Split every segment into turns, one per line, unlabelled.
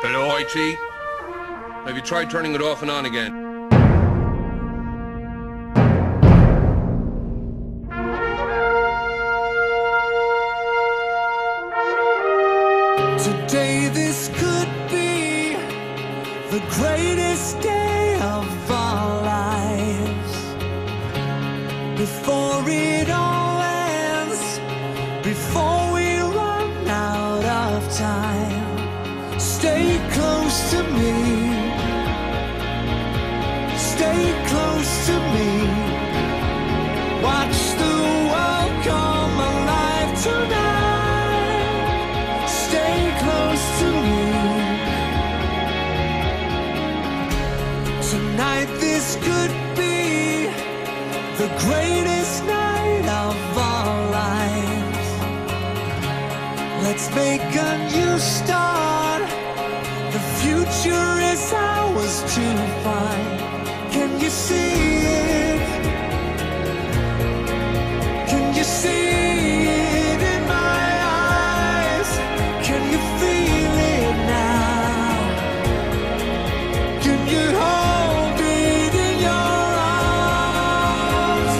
Hello, IT? Have you tried turning it off and on again?
Today this could be the greatest day of our lives. Before it all ends, before we run out of time, stay close to me. Stay close to me. Watch the world come alive tonight. Stay close to me. Tonight this could be the greatest night of our lives. Let's make a new start. The future is ours to find. Can you see it? Can you see it in my eyes? Can you feel it now? Can you hold it in your arms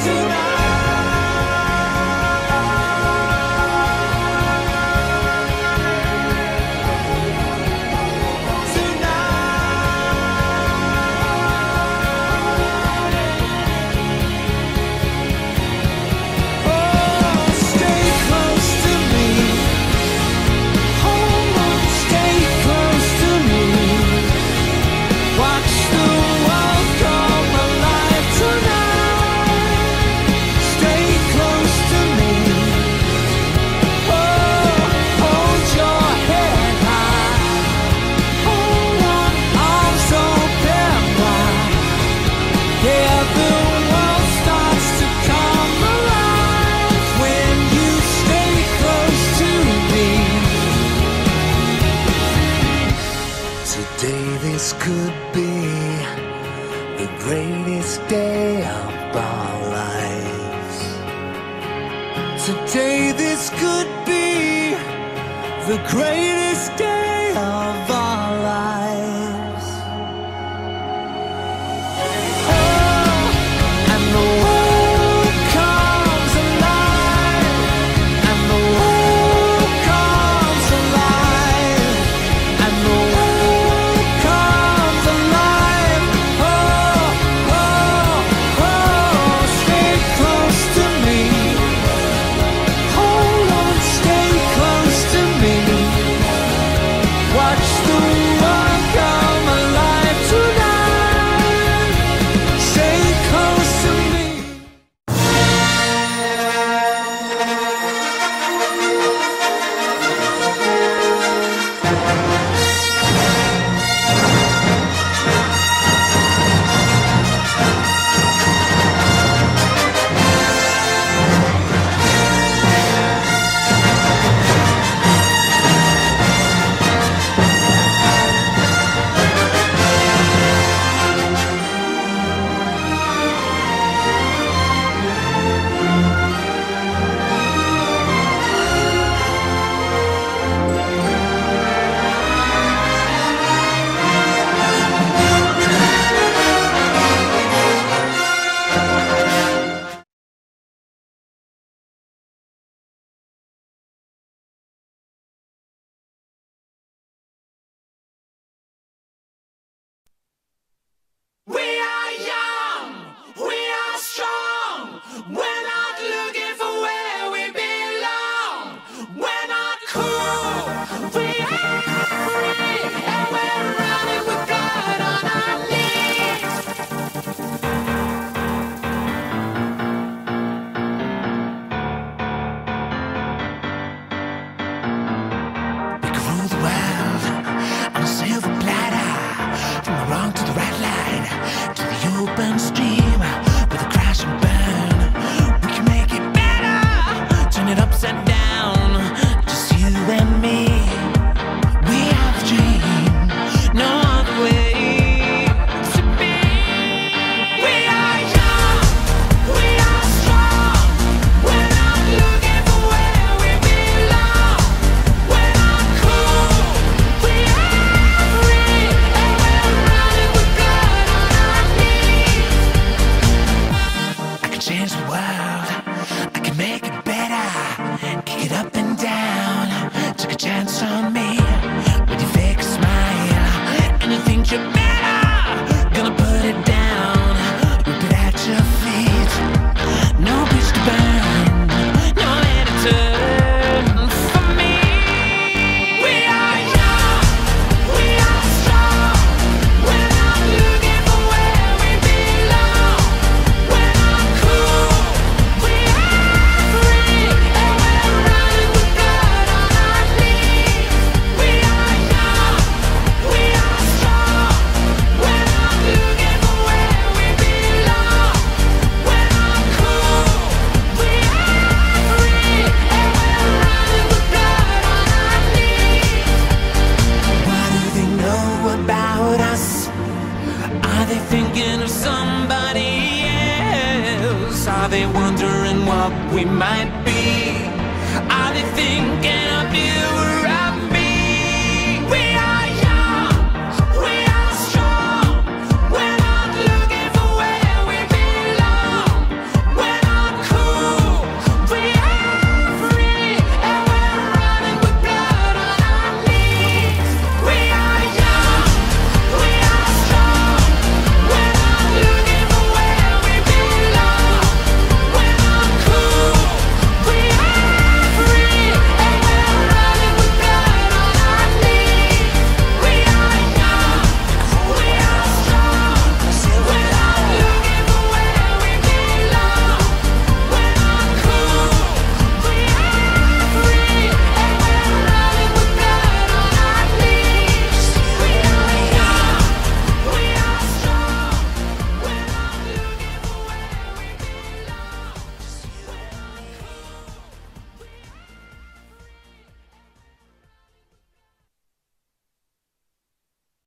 this could be the greatest day of our lives. Today this could be the greatest day